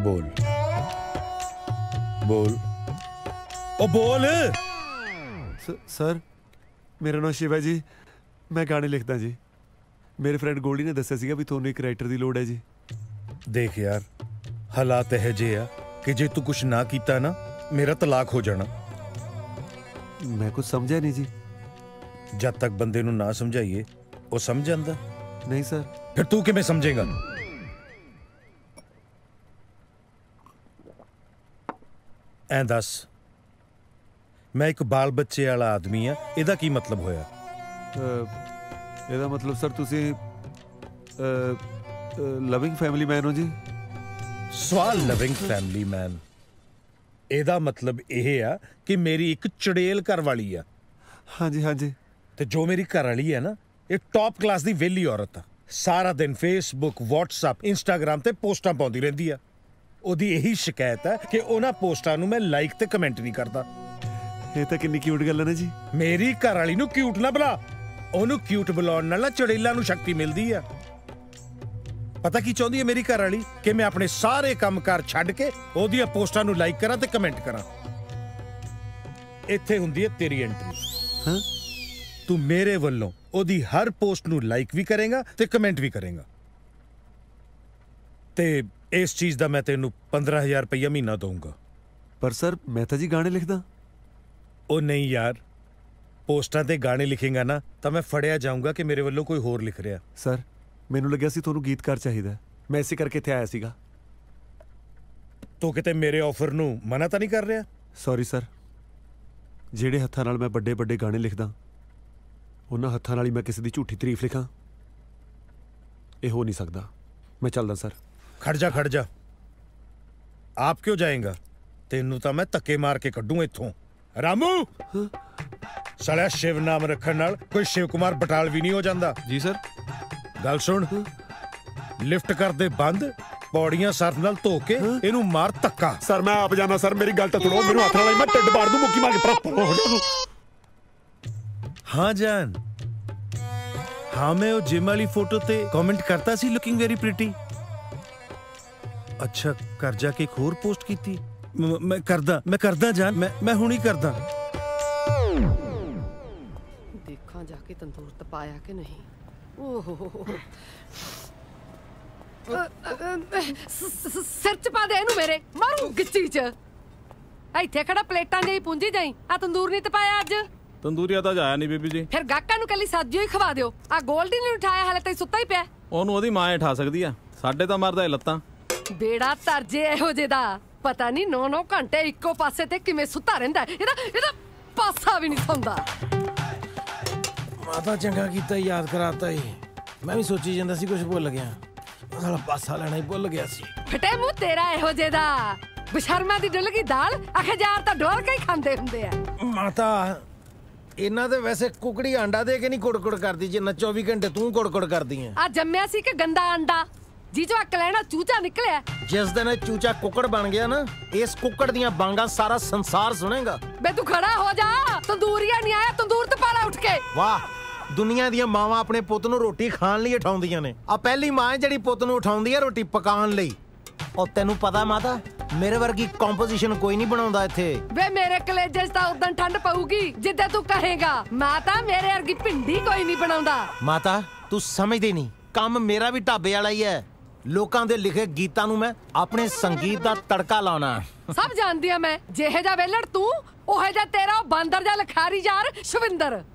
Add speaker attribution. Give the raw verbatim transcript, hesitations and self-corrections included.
Speaker 1: बोल बोल ओ बोल।
Speaker 2: स, सर मेरा नाम शिव है जी, मैं गाने लिखदा जी। मेरे फ्रेंड गोल्डी ने दस्सिया सीगा भी तुहानू एक राइटर दी लोड़ है जी।
Speaker 1: देख यार हालात यह जे आ कि जे तू कुछ ना कीता ना मेरा तलाक हो जाना।
Speaker 2: मैं कुछ समझा नहीं जी।
Speaker 1: जब तक बंदे नू ना समझाइए वो समझ जांदा
Speaker 2: नहीं सर।
Speaker 1: फिर तू किवें समझेगा? ऐ दस मैं एक बाल बच्चे वाला आदमी आ, इहदा की मतलब होया?
Speaker 2: ਇਹਦਾ मतलब सर तुसी लविंग फैमिली मैन हो जी।
Speaker 1: सवाल लविंग फैमिली मैन ਇਹਦਾ मतलब यह आ कि मेरी एक चुड़ेल घर वाली आ।
Speaker 2: हाँ जी हाँ जी।
Speaker 1: ते जो मेरी घर वाली है ना ये टॉप क्लास दी वेली औरत आ। सारा दिन फेसबुक व्हाट्सएप इंस्टाग्राम ते पोस्टां पाउंदी रहिंदी आ। ओदी यही शिकायत है कि उन्हां पोस्टां नूं मैं लाइक ते कमेंट नहीं करदा।
Speaker 2: ये तो कितनी क्यूट गल है ना जी।
Speaker 1: मेरी घर वाली नूं क्यूट ना बुला, ओनू क्यूट बुलाउण नाल चुड़ेलां नूं शक्ति मिलदी आ। पता की चाहुंदी है मेरी घर वाली कि मैं अपने सारे कामकार छड्ड के ओदियां पोस्टां नूं लाइक करा ते कमेंट करा। इत्थे हुंदी है तेरी एंट्री।
Speaker 2: हाँ?
Speaker 1: तू मेरे वल्लों ओदी हर पोस्ट नूं लाइक भी करेगा ते कमेंट भी करेगा ते इस चीज दा मैं तेनू पंद्रह हजार रुपया महीना दूंगा।
Speaker 2: पर सर मैं तो जी गाने लिखदा।
Speaker 1: ओ नहीं यार, पोस्टां ते गाने लिखेगा ना तो मैं फड़िया जाऊंगा कि मेरे वल्लों कोई होर लिख रहा।
Speaker 2: सर मैनू लग्या सी तुहानू गीतकार चाहिदा, मैं इसे करके इत्थे आया सीगा।
Speaker 1: तू किते मेरे ऑफर नू मना तो नहीं कर रहा?
Speaker 2: सॉरी सर, ਜਿਹੜੇ ਹੱਥਾਂ ਨਾਲ मैं ਵੱਡੇ ਵੱਡੇ गाने लिखदा ਉਹਨਾਂ ਹੱਥਾਂ ਨਾਲ ਹੀ मैं किसी ਦੀ ਝੂਠੀ ਤਾਰੀਫ ਲਿਖਾਂ, ਇਹ ਹੋ नहीं सकदा। मैं चलदा सर।
Speaker 1: खड़ जा खड़ जा। आप क्यों जाएगा? तेनू तो मैं धक्के मार के कड्डू इत्थों। रामू साला शिव नाम रखण नाल कोई शिव कुमार बटाल भी नहीं हो जाता।
Speaker 2: जी सर।
Speaker 1: गल सुन, लिफ्ट कर दे बंद, पौड़ियां सर्फ नाल धो के इनू मार धक्का।
Speaker 2: सर मैं आप जाना सर, मेरी गल तो सुनो, मेनू हथ नाल मैं टिड्ड पाड़ दूं, मुक्की मार के पर हो जा।
Speaker 1: हाँ जान, हाँ मैं वो जिम वाली फोटो ते कमेंट करता सी लुकिंग वेरी प्रिटी। अच्छा कर जाके एक होर पोस्ट की थी। मैं करदा मैं करदा जान, मैं मैं हुणी करदा।
Speaker 3: देखा जाके तंदूर तपाया कि नहीं। ओहो सिर च पा दे इनू मेरे, मारू गिच्ची च। ਇੱਥੇ ਖੜਾ ਪਲੇਟਾਂ ਜਿਹੀ ਪੁੰਜੀ ਜਾਈ। ਆ ਤੰਦੂਰ ਨਹੀਂ ਤਪਾਇਆ ਅੱਜ?
Speaker 4: ਤੰਦੂਰੀਆ ਤਾਂ ਜਾਇਆ ਨਹੀਂ ਬੀਬੀ ਜੀ।
Speaker 3: ਫਿਰ ਗਾਕਾਂ ਨੂੰ ਕੱਲੀ ਸਬਜ਼ੀ ਹੀ ਖਵਾ ਦਿਓ। ਆ ਗੋਲਡੀ ਨੇ ਉਠਾਇਆ, ਹਾਲੇ ਤਾਂ ਸੁੱਤਾ ਹੀ ਪਿਆ।
Speaker 4: ਉਹਨੂੰ ਉਹਦੀ ਮਾਂ ਉਠਾ ਸਕਦੀ ਆ, ਸਾਡੇ ਤਾਂ ਮਰਦਾ ਲੱਤਾਂ।
Speaker 3: ਬੇੜਾ ਤਰਜੇ ਇਹੋ ਜਿਹੇ ਦਾ ਪਤਾ ਨਹੀਂ ਨੌ ਨੌ ਘੰਟੇ ਇੱਕੋ ਪਾਸੇ ਤੇ ਕਿਵੇਂ ਸੁੱਤਾ ਰਹਿੰਦਾ। ਇਹਦਾ ਇਹਦਾ ਪਾਸਾ ਵੀ ਨਹੀਂ ਸੌਂਦਾ।
Speaker 5: ਮਾਤਾ ਚੰਗਾ ਕੀਤਾ ਯਾਦ ਕਰਾਤਾ ਹੀ। ਮੈਂ ਵੀ ਸੋਚੀ ਜਾਂਦਾ ਸੀ ਕੁਝ ਭੁੱਲ ਗਿਆ। ਸਾਲਾ ਪਾਸਾ ਲੈਣਾ ਹੀ ਭੁੱਲ ਗਿਆ ਸੀ।
Speaker 3: ਫਟੇ ਮੂੰਹ ਤੇਰਾ ਇਹੋ ਜਿਹੇ ਦਾ। ਬਸ਼ਰਮਾ ਦੀ ਡੁੱਲ ਗਈ ਦਾਲ ਅਖਜ਼ਾਰ ਤਾਂ ਡੋਲ ਕੇ ਹੀ ਖਾਂਦੇ ਹੁੰਦੇ ਆ।
Speaker 5: ਮਾਤਾ ਇਹਨਾਂ ਦੇ ਵੈਸੇ ਕੁਕੜੀ ਆਂਡਾ ਦੇ ਕੇ ਨਹੀਂ ਕੁੜਕੁੜ ਕਰਦੀ, ਜਿੰਨਾ ਚੌਵੀ ਘੰਟੇ ਤੂੰ ਕੁੜਕੁੜ ਕਰਦੀ ਆ।
Speaker 3: ਆ ਜੰਮਿਆ ਸੀ ਕਿ ਗੰਦਾ ਆਂਡਾ ਜੀ ਜੋ ਅੱਕ ਲੈਣਾ ਚੂਚਾ ਨਿਕਲਿਆ।
Speaker 5: ਜਿਸ ਦਿਨ ਇਹ ਚੂਚਾ ਕੁੱਕੜ ਬਣ ਗਿਆ ਨਾ, ਇਸ ਕੁੱਕੜ ਦੀਆਂ ਬਾਂਗਾਂ ਸਾਰਾ ਸੰਸਾਰ ਸੁਣੇਗਾ।
Speaker 3: ਬੇ ਤੂੰ ਖੜਾ ਹੋ ਜਾ, ਤੰਦੂਰੀਆ ਨਹੀਂ ਆਇਆ, ਤੰਦੂਰ ਤੇ ਪਾਲਾ ਉੱਠ ਕੇ।
Speaker 5: ਵਾਹ, ਦੁਨੀਆ ਦੀਆਂ ਮਾਵਾਂ ਆਪਣੇ ਪੁੱਤ ਨੂੰ ਰੋਟੀ ਖਾਣ ਲਈ ਉਠਾਉਂਦੀਆਂ ਨੇ। ਆ ਪਹਿਲੀ ਮਾਂ ਜਿਹੜੀ ਪੁੱਤ ਨੂੰ ਉਠਾਉਂਦੀ ਹੈ ਰੋਟੀ ਪਕਾਉਣ ਲਈ। ਉਹ ਤੈਨੂੰ ਪਤਾ ਮਾਤਾ, ਮੇਰੇ ਵਰਗੀ ਕੰਪੋਜੀਸ਼ਨ ਕੋਈ ਨਹੀਂ ਬਣਾਉਂਦਾ ਇੱਥੇ।
Speaker 3: ਵੇ ਮੇਰੇ ਕਲੇਜੇ 'ਚ ਤਾਂ ਉਦੋਂ ਠੰਡ ਪਊਗੀ ਜਿੱਦੇ ਤੂੰ ਕਹੇਗਾ। ਮਾਤਾ ਮੇਰੇ ਵਰਗੀ ਭਿੰਡੀ ਕੋਈ ਨਹੀਂ ਬਣਾਉਂਦਾ।
Speaker 5: ਮਾਤਾ ਤੂੰ ਸਮਝਦੀ ਨਹੀਂ, ਕੰਮ ਮੇਰਾ ਵੀ ਢਾਬੇ ਵਾਲਾ ਹੀ ਹੈ। ਲੋਕਾਂ ਦੇ ਲਿਖੇ ਗੀਤਾਂ ਨੂੰ ਮੈਂ ਆਪਣੇ ਸੰਗੀਤ ਦਾ ਤੜਕਾ ਲਾਉਣਾ।
Speaker 3: ਸਭ ਜਾਣਦੀ ਆ ਮੈਂ, ਜਿਹੇ ਜਾ ਵੇਲੜ ਤੂੰ ਉਹੇ ਜਾ ਤੇਰਾ ਬਾਂਦਰ ਜਾ ਲਖਾਰੀ ਯਾਰ ਸ਼ਵਿੰਦਰ।